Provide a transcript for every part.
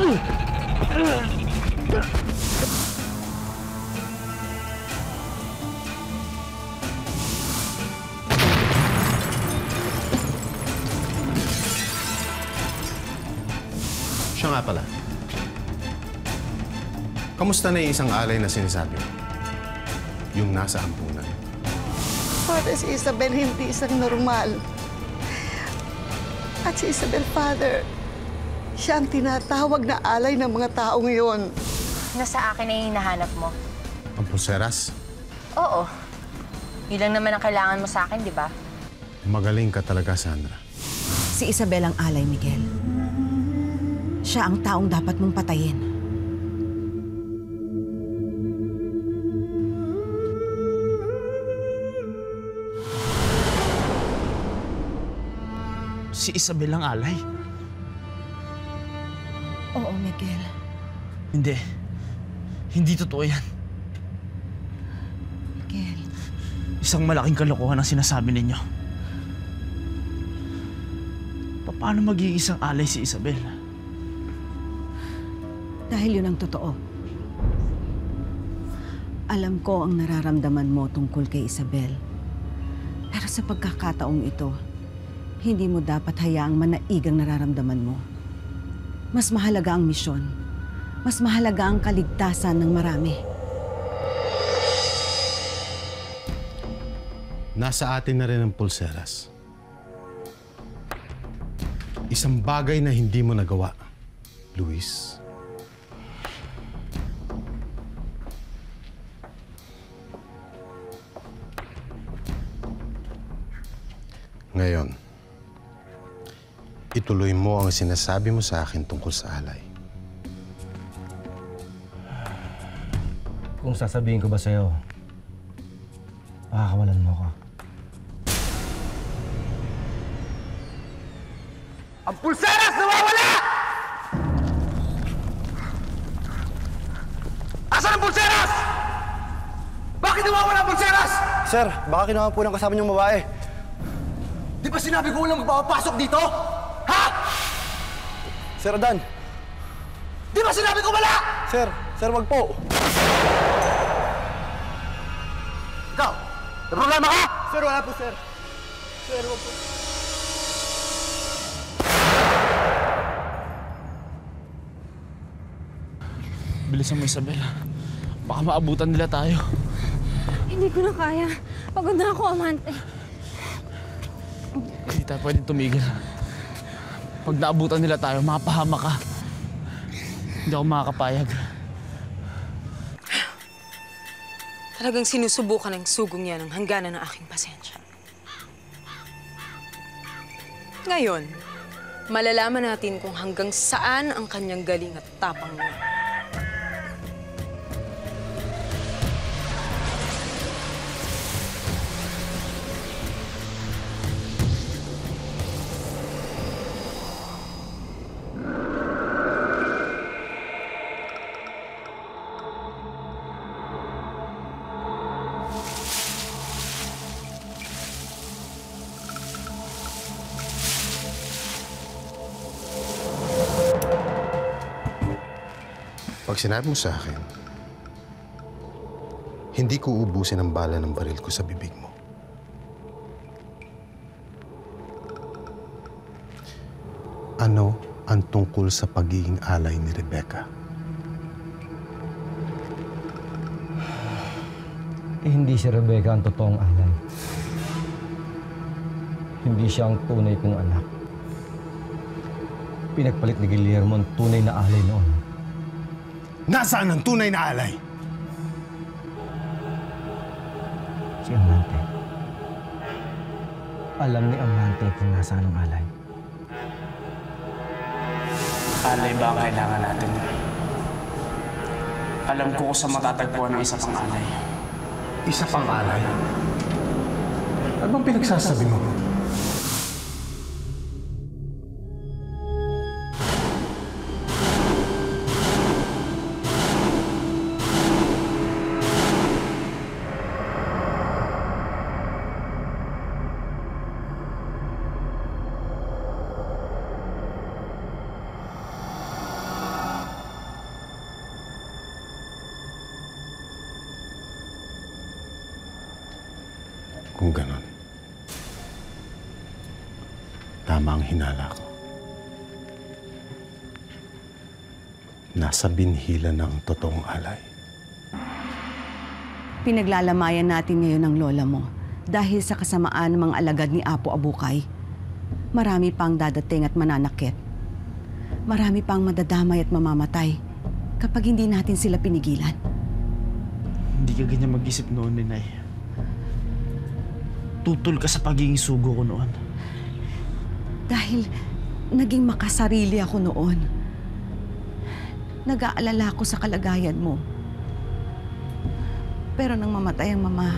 Siya nga pala. Kamusta na yung isang alay na sinasabi mo? Yung nasa ampunan. Father, si Isabel hindi isang normal. At si Isabel, Father, siya ang tinatawag na alay ng mga taong iyon. Nasa akin na yung hinahanap mo. Ang pulseras? Oo. Yun lang naman ang kailangan mo sa akin, di ba? Magaling ka talaga, Sandra. Si Isabel ang alay, Miguel. Siya ang taong dapat mong patayin. Si Isabel ang alay? Oo, Miguel. Hindi. Hindi totoo yan. Miguel. Isang malaking kalokohan ang sinasabi ninyo. Paano magiging isang alay si Isabel? Dahil yun ang totoo. Alam ko ang nararamdaman mo tungkol kay Isabel. Pero sa pagkakataong ito, hindi mo dapat hayaang manaig ang nararamdaman mo. Mas mahalaga ang misyon. Mas mahalaga ang kaligtasan ng marami. Nasa atin na rin ang pulseras. Isang bagay na hindi mo nagawa, Luis. Ngayon, ituloy mo ang sinasabi mo sa akin tungkol sa alay. Kung sasabihin ko ba sa'yo, makakawalan mo ko. Ang pulseras nawawala! Asan ang pulseras? Bakit nawawala ang pulseras? Sir, baka kinuha po ng kasama niyong babae. Di ba sinabi ko walang magpapasok dito? Ha? Sir Adan. Di ba sinabi ko wala? Sir, wag po. Ikaw, may problema ka? Sir, wala po, sir. Sir, wag po. Bilisan mo, Isabel. Baka maabutan nila tayo. Hindi ko na kaya. Pagod na ako, Amante. Hindi tayo pwedeng tumigil. Pag naabutan nila tayo, mapahama ka. Hindi ako makakapayag. Talagang sinusubukan ng sugong yan ang hangganan ng aking pasensya. Ngayon, malalaman natin kung hanggang saan ang kanyang galing at tapang niya. Pag sinabi mo sa akin, hindi ko ubusin ang bala ng baril ko sa bibig mo. Ano ang tungkol sa pagiging alay ni Rebecca? Hindi si Rebecca ang totoong alay. Hindi siya ang tunay kong anak. Pinagpalit ni Guillermo ang tunay na alay noon. Nasaan ang tunay na alay? Si Amante. Alam ni Amante kung nasaan ang alay. Alay ba ang kailangan natin? Alam ko kung saan matatagpuan ng isa pang alay. Isa pang alay? Ano bang pinagsasabi mo? Kung ganon, tama ang hinala ko. Nasa binhila ng totoong alay. Pinaglalamayan natin ngayon ang lola mo dahil sa kasamaan ng mga alagad ni Apo Abukay. Marami pang dadating at mananakit. Marami pang madadamay at mamamatay kapag hindi natin sila pinigilan. Hindi ka ganyan mag-isip noon, Ninay. Tutol ka sa pagiging sugo ko noon. Dahil naging makasarili ako noon. Nag-aalala ko sa kalagayan mo. Pero nang mamatay ang mama,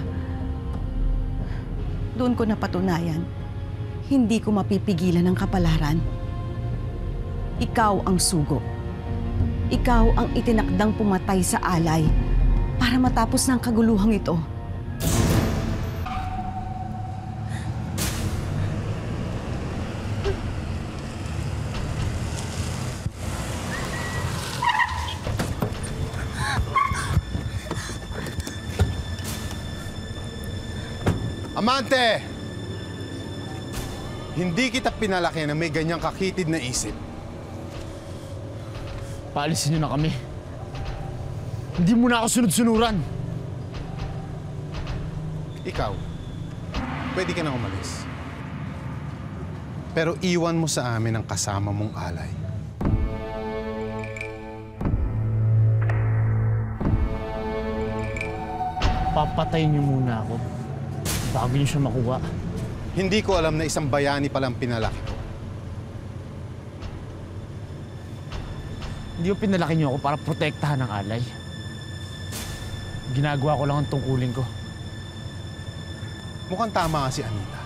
doon ko napatunayan, hindi ko mapipigilan ang kapalaran. Ikaw ang sugo. Ikaw ang itinakdang pumatay sa alay para matapos ng kaguluhang ito. Amante! Hindi kita pinalaki na may ganyang kakitid na isip. Paalisin niyo na kami. Hindi mo na ako sunod-sunuran. Ikaw, pwede ka na umalis. Pero iwan mo sa amin ang kasama mong alay. Papatayin niyo muna ako bago niyo siya makuha. Hindi ko alam na isang bayani palang pinalaki ko. Hindi ko pinalaki niyo ako para protektahan ng alay. Ginagawa ko lang ang tungkulin ko. Mukhang tama nga si Anita.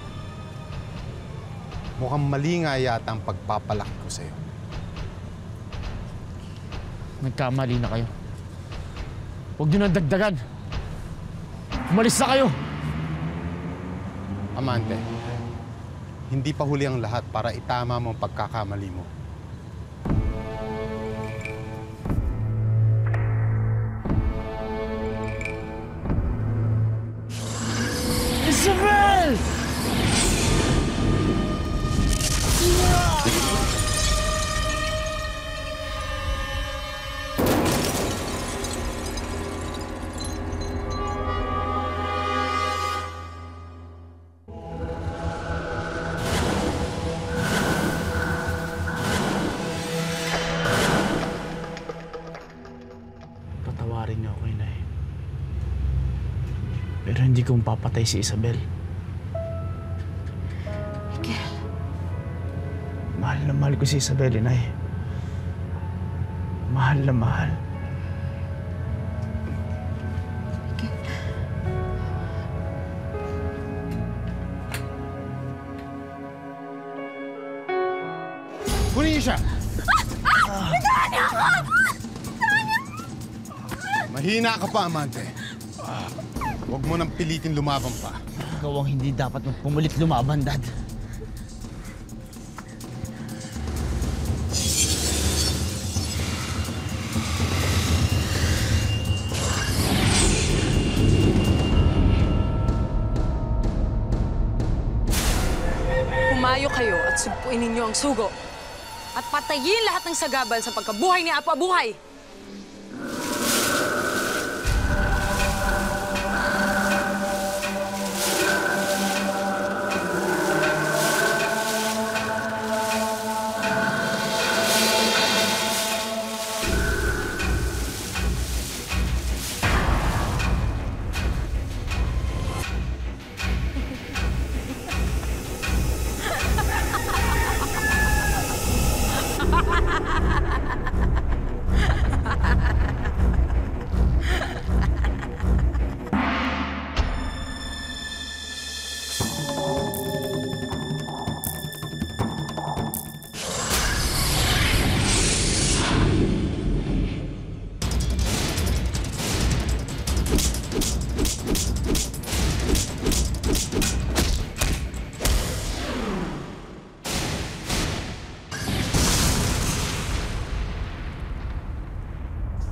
Mukhang mali nga yata ang pagpapalaki ko sa'yo. Nagkamali na kayo. Huwag niyo nang dagdagan. Umalis na kayo! Amante, hindi pa huli ang lahat para itama mo ang pagkakamali mo. Isabel! Patawarin niyo ako, Inay. Pero hindi ko mapapatay si Isabel. Miguel. Mahal na mahal ko si Isabel, Inay. Mahal na mahal. Kunin niyo siya! Mahina ka pa, Amante. Huwag mo nang pilitin lumaban pa. Ikaw ang hindi dapat magpumulit lumaban, Dad. Humayo kayo at sugpuin ninyo ang sugo. At patayin lahat ng sagabal sa pagkabuhay ni Apo Abukay.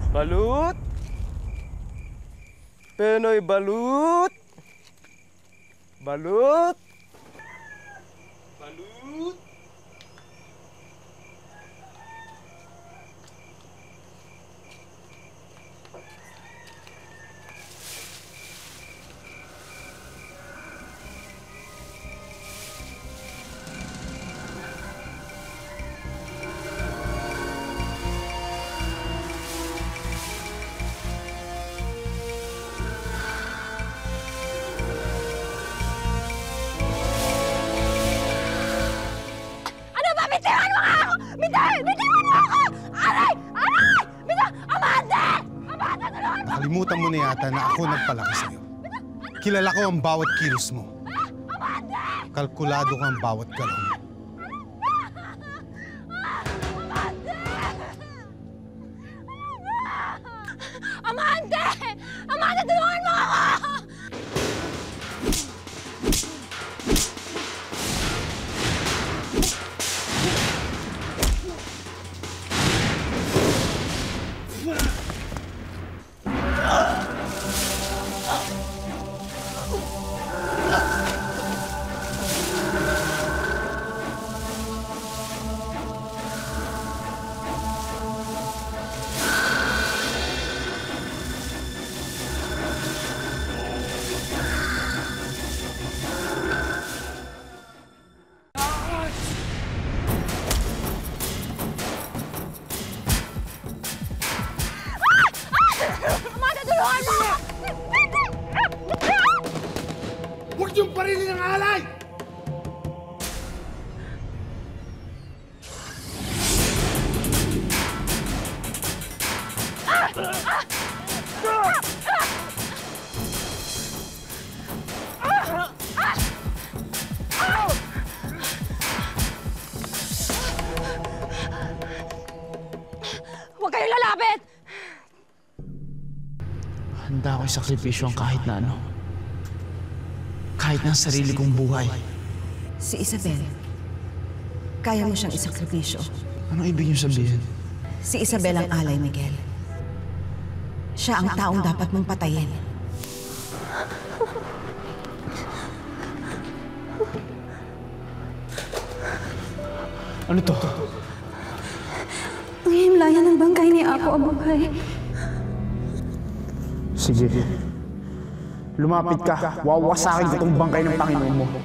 Balut! Penoy balut! Balut! Balut! Bitiwan mo nga ako! Bitiwan mo ako! Aray! Aray! Amanda! Amanda, tulungan mo! Nakalimutan mo na yata na ako nagpalaki sa'yo. Kilala ko ang bawat kilos mo. Kalkulado ko ang bawat galaw mo. Amanda! Amanda, tulungan mo ako! Huwag niyong parilin ang alay! Huwag kayong lalapit! Handa ako'y sakripisyo ang kahit na ano. Kahit na ang sarili kong buhay. Si Isabel, kaya mo siyang isakripisyo. Anong ibig niyo sabihin? Si Isabel ang alay, Miguel. Siya ang taong dapat mong patayin. Ano to? Ang himlayan ng bangkay ni Apo Abugay. Sige. Lumapit ka. Wawasakin ko itong bangkay ng Panginoon mo.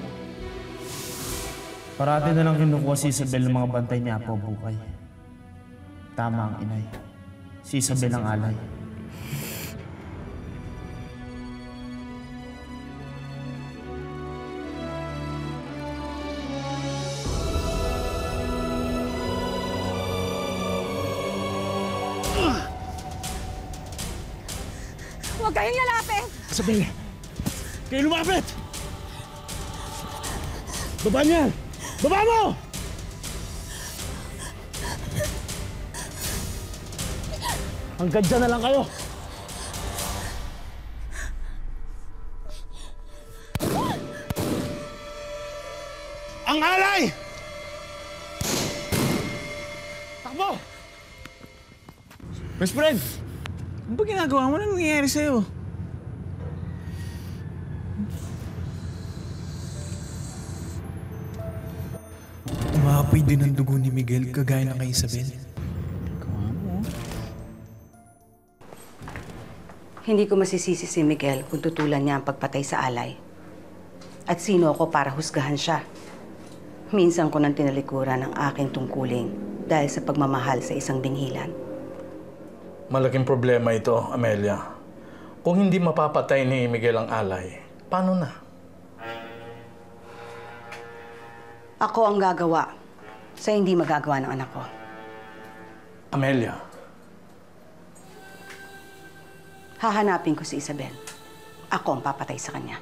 Parati na lang kinukuha si Isabel ng mga bantay ni Apo Bukay. Tama ang inay. Si Isabel ang alay. Huwag kayong lalapit! Isabel! Kayo lumapit! Baba niya! Baba mo! Hanggang dyan na lang kayo! Ang alay! Takbo! Best friend! Ano ba ginagawa mo? Ano nangyayari sa'yo? Umaapoy din ang dugo ni Miguel kagaya na kay Isabel. Hindi ko masisisi si Miguel kung tutulan niya ang pagpatay sa alay. At sino ako para husgahan siya? Minsan ko nang tinalikuran ang aking tungkulin dahil sa pagmamahal sa isang binghilan. Malaking problema ito, Amelia. Kung hindi mapapatay ni Miguel ang alay, paano na? Ako ang gagawa sa hindi magagawa ng anak ko. Amelia. Hahanapin ko si Isabel. Ako ang papatay sa kanya.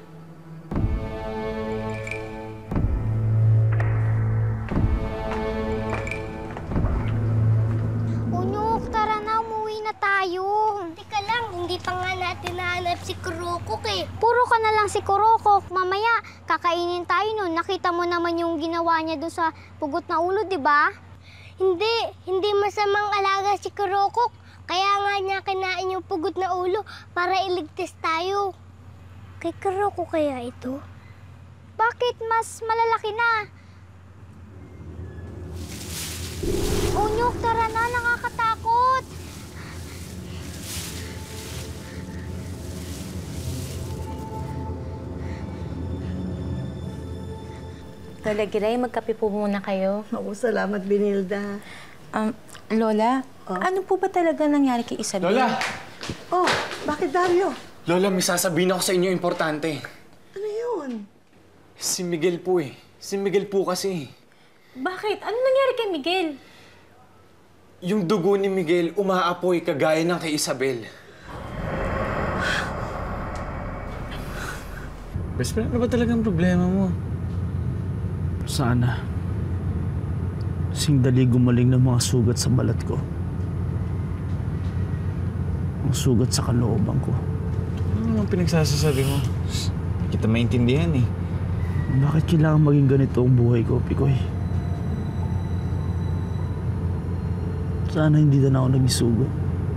Unyok, tara na, umuwi na tayo. Teka lang, hindi pa nga natin nahanap si Kurokok eh. Puro ka na lang si Kurokok. Mamaya, kakainin tayo nun. Nakita mo naman yung ginawa niya doon sa pugot na ulo, di ba? Hindi masamang alaga si Kurokok. Kaya nga niya kinain yung pugot na ulo para iligtas tayo. Kay Kurokok kaya ito? Bakit mas malalaki na? Onyok, tara na, nakakatakot. Lola Giray, magkape po muna kayo. Oo, salamat, Binilda. Lola, ano po ba talaga nangyari kay Isabel? Lola! Oh, bakit Dario? Lola, may sasabihin ako sa inyo importante. Ano yun? Si Miguel po eh. Si Miguel po kasi. Bakit? Ano nangyari kay Miguel? Yung dugo ni Miguel umaapoy kagaya ng kay Isabel. Best friend, ano ba talagang problema mo? Sana. Sing dali gumaling ng mga sugat sa balat ko. Ang sugat sa kalooban ko. Ano naman pinagsasasabi mo? Hindi kita maintindihan eh. Bakit kailangan maging ganito ang buhay ko, Pikoy? Sana hindi na ako nagisugat.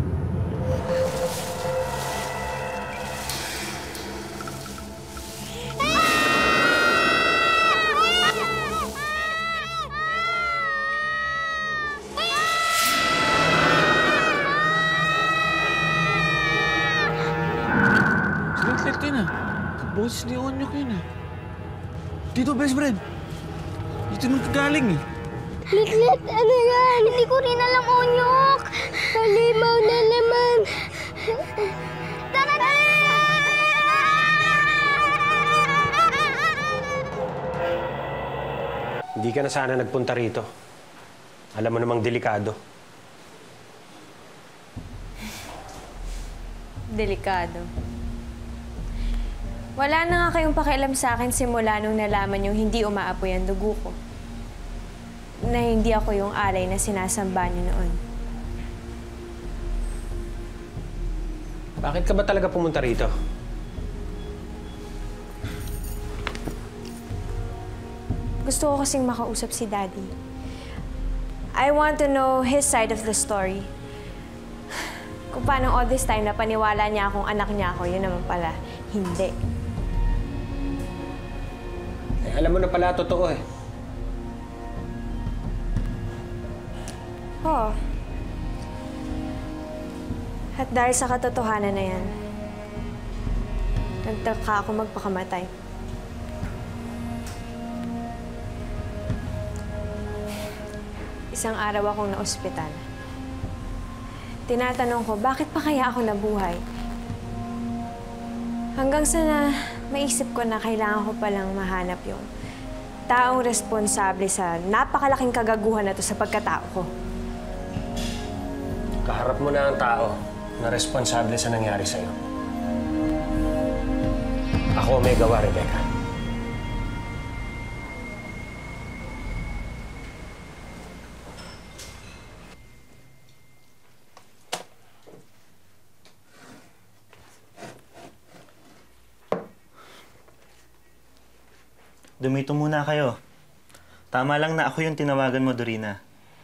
Silit-lit yun ah. Boses ni Onyok yun ah. Dito, best friend. Dito nung kagaling eh. Litlit, ano yan? Hindi ko rin alam, Onyok. Halimaw na naman. Tara na! Hindi ka na sana nagpunta rito. Alam mo namang delikado. Delikado. Wala na nga kayong pakialam sa akin simula nung nalaman yung hindi umaapoy ang dugo ko. Na hindi ako yung alay na sinasamba niyo noon. Bakit ka ba talaga pumunta rito? Gusto ko kasing makausap si Daddy. I want to know his side of the story. Kung paano all this time napaniwala niya akong anak niya ako, yun naman pala, hindi. Eh, alam mo na pala, totoo eh. Oo. At dahil sa katotohanan na yan, nagtaka ako magpakamatay. Isang araw akong na-ospital. Tinatanong ko, bakit pa kaya ako nabuhay? Hanggang sa maisip ko na kailangan ko palang mahanap yung taong responsable sa napakalaking kagaguhan na to sa pagkatao ko. Kaharap mo na ang tao na responsable sa nangyari sa'yo. Ako may gawa, Rebecca. Dumito muna kayo. Tama lang na ako yung tinawagan mo, Dorina.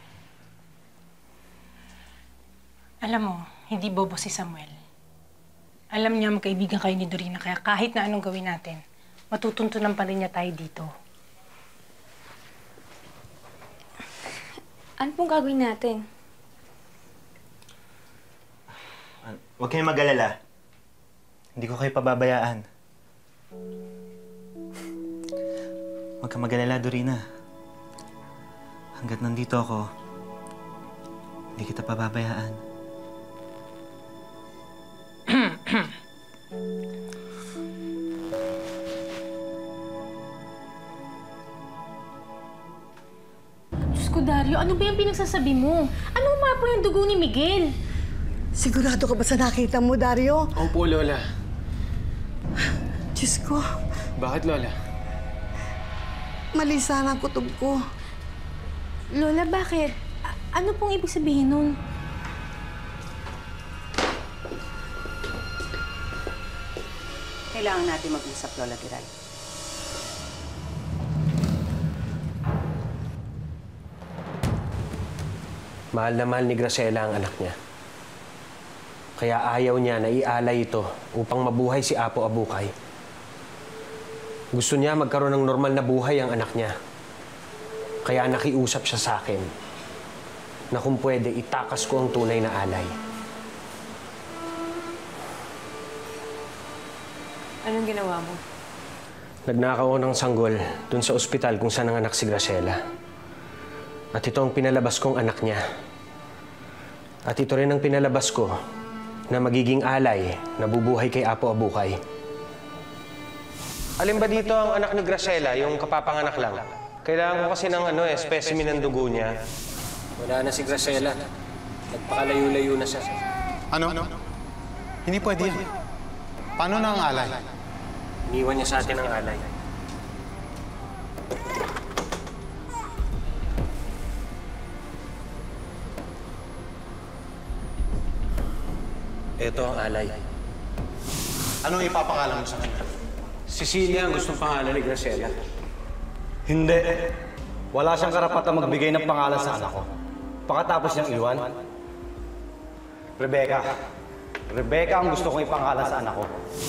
Alam mo, hindi bobo si Samuel. Alam niya magkaibigan kayo ni Dorina, kaya kahit na anong gawin natin, matutuntunan pa rin niya tayo dito. Ano pong gagawin natin? Huwag kayong mag-alala. Hindi ko kayo pababayaan. Huwag kang mag-alala, Dorina. Hanggat nandito ako, hindi kita pababayaan. Diyos ko, Dario, ano ba yung pinagsasabi mo? Ano umapoy ang dugo ni Miguel? Sigurado ka ba sa nakita mo, Dario? Opo, Lola. Diyos ko, Bakit, Lola? mali sana ang kutob ko. Lola, bakit? Ano pong ibig sabihin nun? Kailangan natin mag-usap, Lola Giray. Mahal na mahal ni Graciela ang anak niya. Kaya ayaw niya na ialay ito upang mabuhay si Apo Abukay. Gusto niya magkaroon ng normal na buhay ang anak niya. Kaya nakiusap siya sa akin na kung pwede, itakas ko ang tunay na alay. Anong ginawa mo? Nagnakaw ako ng sanggol dun sa ospital kung saan nanganak si Graciela. At ito ang pinalabas kong anak niya. At ito rin ang pinalabas ko na magiging alay na bubuhay kay Apo Abukay. Alin ba dito ang anak ni Graciela, yung kapapanganak lang? Kailangan ko kasi ng specimen ng dugo niya. Wala na si Graciela. Nagpakalayo-layo na siya. Ano? Hindi pwede yan. Paano na ang alay? Iniwan niya sa atin ang alay. Ito ang alay. Anong ipapangalan mo sa kanya? Cecilia ang gustong pangalan ni Graciela. Hindi. Wala siyang karapatang magbigay ng pangalan sa anak ko. Pagkatapos niyang iwan. Rebecca. Rebecca ang gusto kong ipangalan sa anak ko.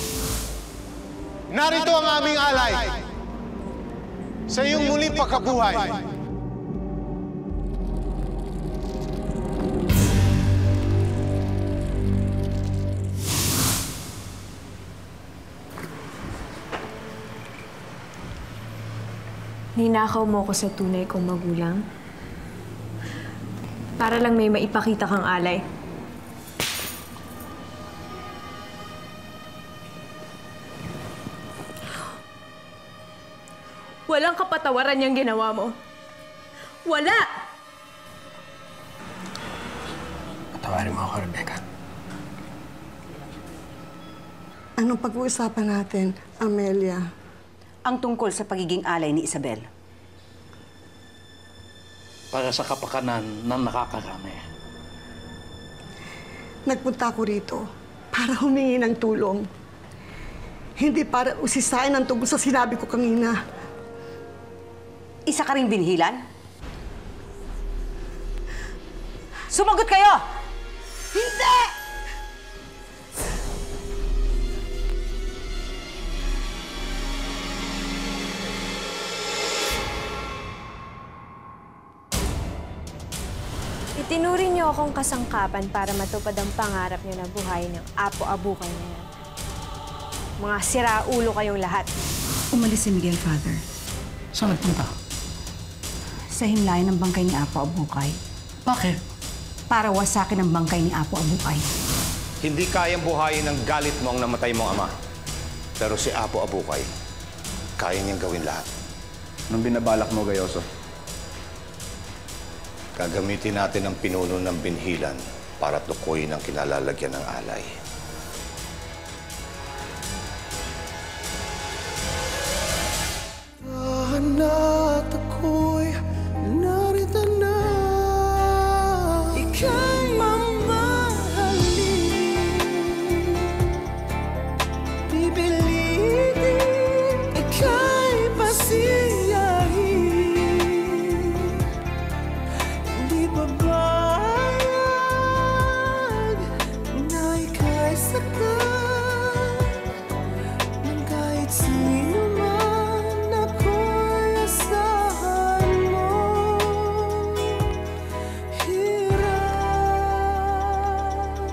Narito ang aming alay sa iyong muling pagkabuhay. Ninakaw mo ko sa tunay kong magulang? Para lang may maipakita kang alay. Walang kapatawaran yung ginawa mo. Wala! Patawarin mo ako, Rebecca. Anong pag-uusapan natin, Amelia? Ang tungkol sa pagiging alay ni Isabel. Para sa kapakanan ng nakakarami. Nagpunta ako rito para humingi ng tulong. Hindi para usisain ang tungkol sa sinabi ko kanina. Isa ka ring binhilan? Sumagot kayo! Hindi! Itinuring niyo akong kasangkapan para matupad ang pangarap niyo na buhayin ng Apo Abukay na yan. Mga siraulo kayong lahat. Umalis si Miguel, Father. Saan nagpunta? Sa himlayan ng bangkay ni Apo Abukay. Bakit? Para wasakin ang bangkay ni Apo Abukay. Hindi kayang buhayin ng galit mo ang namatay mong ama. Pero si Apo Abukay, kaya niyang gawin lahat. Anong binabalak mo, Gayoso? Gagamitin natin ang pinuno ng binhilan para tukoyin ang kinalalagyan ng alay. At ako'y narito na. Ika'y mamahalin, pipilitin, ika'y pasiyahin. Hindi babayag na ika'y saktan ng kahit sino man. Ako'y asahan mo. Hirap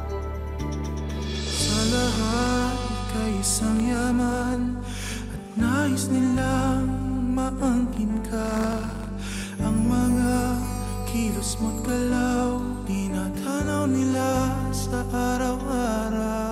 sa lahat, ika'y isang yaman at nais nilang maangkin ka. Ang mga kilos mo't galaw, dinadanaw nila sa araw-araw.